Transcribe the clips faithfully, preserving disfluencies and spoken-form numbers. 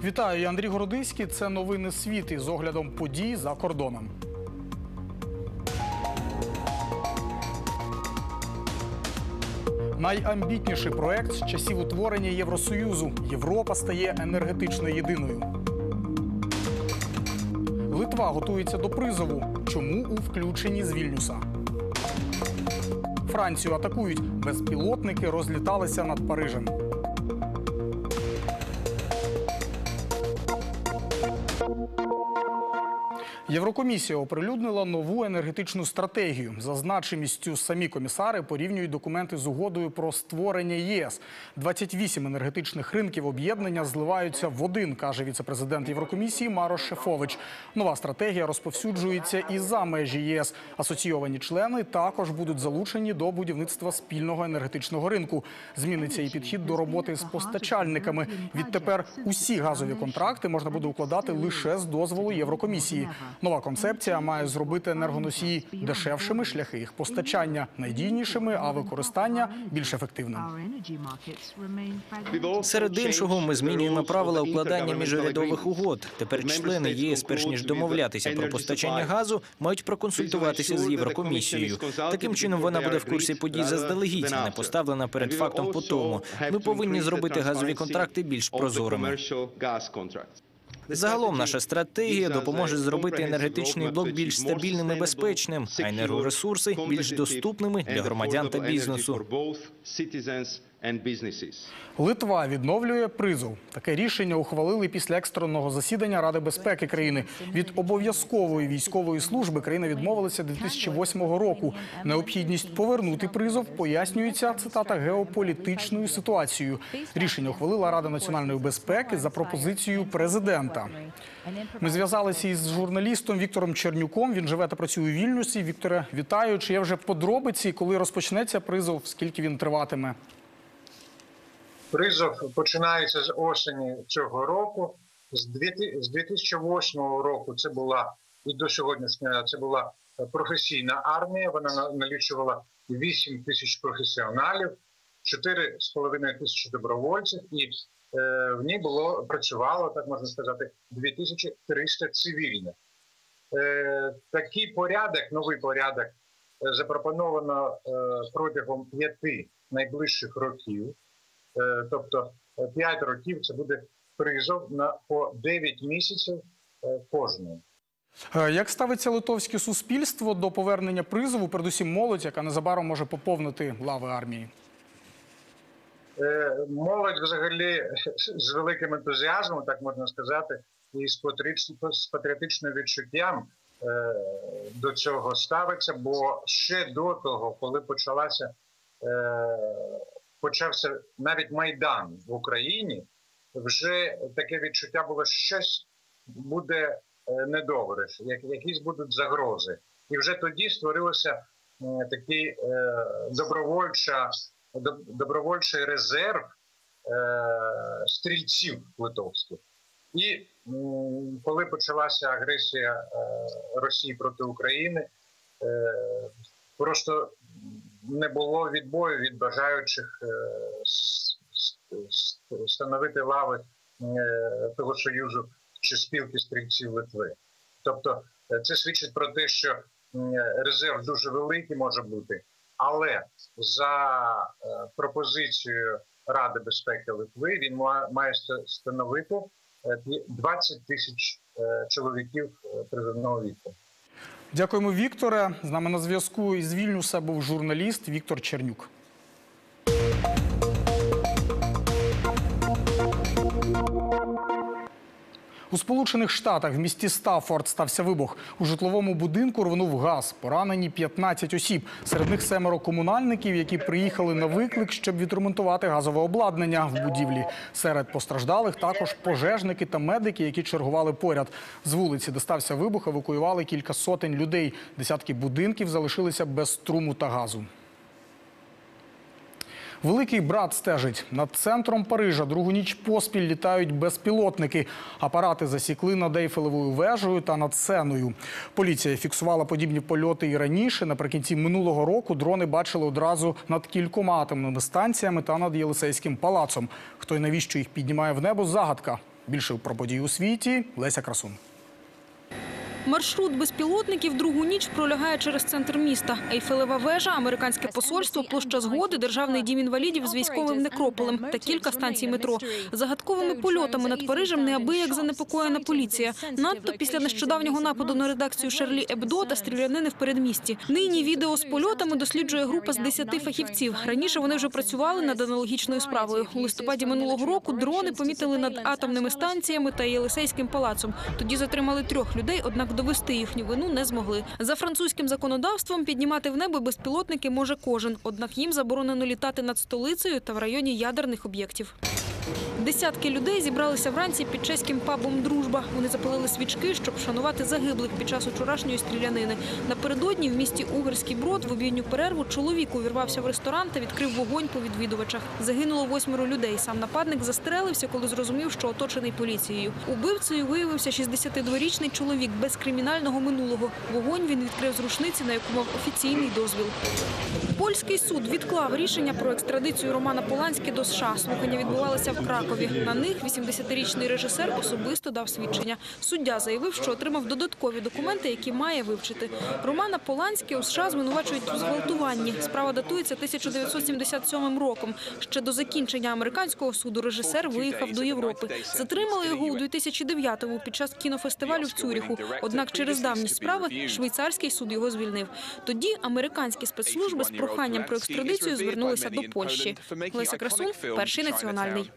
Вітаю, я Андрій Городиський. Це новини світи з оглядом подій за кордоном. Найамбітніший проект з часів утворення Євросоюзу. Європа стає енергетично єдиною. Литва готується до призову. Чому у включенні з Вільнюса? Францію атакують. Безпілотники розліталися над Парижем. Єврокомісія оприлюднила нову енергетичну стратегію. За значимістю самі комісари порівнюють документи з угодою про створення ЄС. двадцять вісім енергетичних ринків об'єднання зливаються в один, каже віце-президент Єврокомісії Марош Шефчович. Нова стратегія розповсюджується і за межі ЄС. Асоційовані члени також будуть залучені до будівництва спільного енергетичного ринку. Зміниться і підхід до роботи з постачальниками. Відтепер усі газові контракти можна буде укладати лише з дозволу Єврокомісії. Нова концепція має зробити енергоносії дешевшими, шляхи їх постачання надійнішими, а використання більш ефективним. Серед іншого, ми змінюємо правила укладання міжурядових угод. Тепер члени ЄС, перш ніж домовлятися про постачання газу, мають проконсультуватися з Єврокомісією. Таким чином, вона буде в курсі подій заздалегідь, не поставлена перед фактом по тому. Ми повинні зробити газові контракти більш прозорими. Загалом наша стратегія допоможе зробити енергетичний блок більш стабільним і безпечним, а енергоресурси – більш доступними для громадян та бізнесу. Литва відновлює призов. Таке рішення ухвалили після екстреного засідання Ради безпеки країни. Від обов'язкової військової служби країна відмовилася дві тисячі восьмого року. Необхідність повернути призов пояснюється, цитата, геополітичною ситуацією. Рішення ухвалила Рада національної безпеки за пропозицією президента. Ми зв'язалися із журналістом Віктором Чернюком. Він живе та працює у Вільнюсі. Вікторе, вітаю. Чи є вже подробиці, коли розпочнеться призов, скільки він триватиме? Призов починається з осені цього року. З дві тисячі восьмого року це була, і до сьогоднішнього, це була професійна армія. Вона налічувала вісім тисяч професіоналів, чотири з половиною тисячі добровольців, і е, в ній було, працювало, так можна сказати, дві тисячі триста цивільних. Е, такий порядок, новий порядок, запропоновано е, протягом п'яти найближчих років. Тобто п'ять років це буде призов на по дев'ять місяців кожного. Як ставиться литовське суспільство до повернення призову, передусім молодь, яка незабаром може поповнити лави армії? Молодь взагалі з великим ентузіазмом, так можна сказати, і з патріотичним відчуттям до цього ставиться, бо ще до того, коли почалася почався навіть Майдан в Україні, вже таке відчуття було, що щось буде недобре, якісь будуть загрози. І вже тоді створився такий добровольча, добровольчий резерв стрільців литовських. І коли почалася агресія Росії проти України, просто не було відбою від бажаючих становити лави того Союзу чи спілки стрільців Литви. Тобто це свідчить про те, що резерв дуже великий може бути, але за пропозицією Ради безпеки Литви він має становити двадцять тисяч чоловіків призовного віку. Дякуємо, Вікторе. З нами на зв'язку із Вільнюса був журналіст Віктор Чернюк. У Сполучених Штатах в місті Стаффорд стався вибух. У житловому будинку рвонув газ. Поранені п'ятнадцять осіб. Серед них семеро комунальників, які приїхали на виклик, щоб відремонтувати газове обладнання в будівлі. Серед постраждалих також пожежники та медики, які чергували поряд. З вулиці, де стався вибух, евакуювали кілька сотень людей. Десятки будинків залишилися без струму та газу. Великий брат стежить. Над центром Парижа другу ніч поспіль літають безпілотники. Апарати засікли над Ейфелевою вежею та над Сеною. Поліція фіксувала подібні польоти і раніше. Наприкінці минулого року дрони бачили одразу над кількома атомними станціями та над Єлисейським палацом. Хто і навіщо їх піднімає в небо – загадка. Більше про події у світі Леся Красун. Маршрут безпілотників другу ніч пролягає через центр міста. Ейфелева вежа, американське посольство, площа Згоди, державний дім інвалідів з військовим некрополем та кілька станцій метро. Загадковими польотами над Парижем неабияк занепокоєна поліція. Надто після нещодавнього нападу на редакцію Шарлі Ебдо та стрілянини в передмісті. Нині відео з польотами досліджує група з десяти фахівців. Раніше вони вже працювали над аналогічною справою. У листопаді минулого року дрони помітили над атомними станціями та Єлисейським палацом. Тоді затримали трьох людей, однак довести їхню вину не змогли. За французьким законодавством піднімати в небо безпілотники може кожен, однак їм заборонено літати над столицею та в районі ядерних об'єктів. Десятки людей зібралися вранці під чеським пабом «Дружба». Вони запалили свічки, щоб вшанувати загиблих під час учорашньої стрілянини. Напередодні в місті Угорський Брод в обідню перерву чоловік увірвався в ресторан та відкрив вогонь по відвідувачах. Загинуло восьмеро людей. Сам нападник застрелився, коли зрозумів, що оточений поліцією. Убивцею виявився шістдесятидворічний чоловік без кримінального минулого. Вогонь він відкрив з рушниці, на яку мав офіційний дозвіл. Польський суд відклав рішення про екстрадицію Романа Поланські до США. Слухання відбувалися в Кракові. На них вісімдесятирічний режисер особисто дав свідчення. Суддя заявив, що отримав додаткові документи, які має вивчити. Романа Поланські у США звинувачують у зґвалтуванні. Справа датується тисяча дев'ятсот сімдесят сьомим роком. Ще до закінчення американського суду режисер виїхав до Європи. Затримали його у дві тисячі дев'ятому під час кінофестивалю в Цюріху. Однак через давність справи швейцарський суд його звільнив. Тоді американські спецслужби з проханням про екстрадицію звернулися до Польщі. Леся Красун, Перший національний.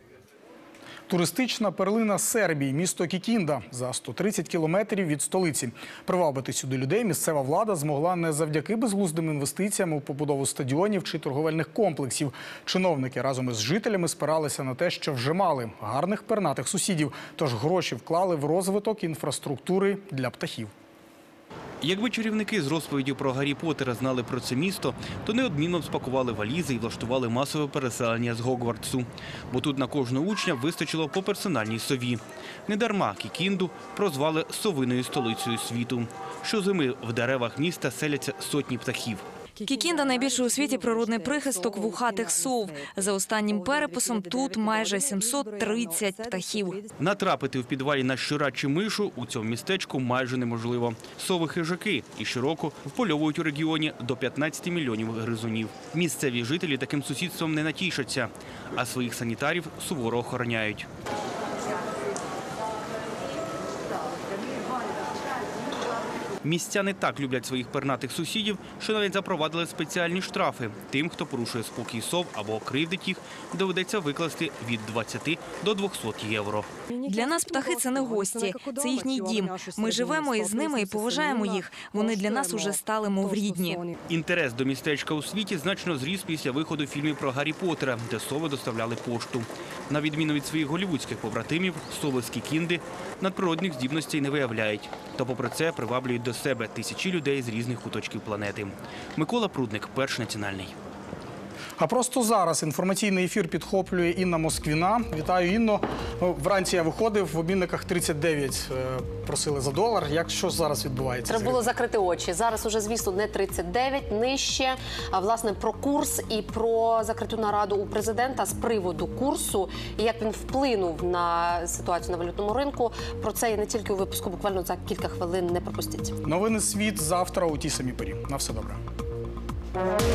Туристична перлина Сербії, місто Кікінда, за сто тридцять кілометрів від столиці. Привабити сюди людей місцева влада змогла не завдяки безглуздим інвестиціям у побудову стадіонів чи торговельних комплексів. Чиновники разом із жителями спиралися на те, що вже мали гарних пернатих сусідів, тож гроші вклали в розвиток інфраструктури для птахів. Якби чарівники з розповіді про Гаррі Поттера знали про це місто, то неодмінно б спакували валізи і влаштували масове переселення з Гогвартсу. Бо тут на кожного учня вистачило по персональній сові. Недарма Кікінду прозвали совиною столицею світу. Щозими в деревах міста селяться сотні птахів. Кікінда – найбільший у світі природний прихисток вухатих сов. За останнім переписом тут майже сімсот тридцять птахів. Натрапити в підвалі на щура чи мишу у цьому містечку майже неможливо. Сови-хижаки і щороку впольовують у регіоні до п'ятнадцяти мільйонів гризунів. Місцеві жителі таким сусідством не натішаться, а своїх санітарів суворо охороняють. Містяни так люблять своїх пернатих сусідів, що навіть запровадили спеціальні штрафи. Тим, хто порушує спокій сов або кривдить їх, доведеться викласти від двадцяти до двохсот євро. Для нас птахи – це не гості, це їхній дім. Ми живемо із ними і поважаємо їх. Вони для нас уже стали мов рідні. Інтерес до містечка у світі значно зріс після виходу фільмів про Гаррі Поттера, де сови доставляли пошту. На відміну від своїх голлівудських побратимів, сови з Кікінди надприродних здібностей не виявляють. Та попри це приваблюють до себе тисячі людей з різних куточків планети. Микола Прудник, Перший національний. А просто зараз інформаційний ефір підхоплює Інна Москвіна. Вітаю, Інно. Вранці я виходив, в обмінниках тридцять дев'ять просили за долар. Як, що зараз відбувається? Треба було закрити очі. Зараз уже, звісно, не тридцять дев'ять, нижче. А, власне, про курс і про закриту нараду у президента з приводу курсу і як він вплинув на ситуацію на валютному ринку. Про це і не тільки у випуску, буквально за кілька хвилин. Не пропустіть. Новини світ завтра у тій самій порі. На все добре.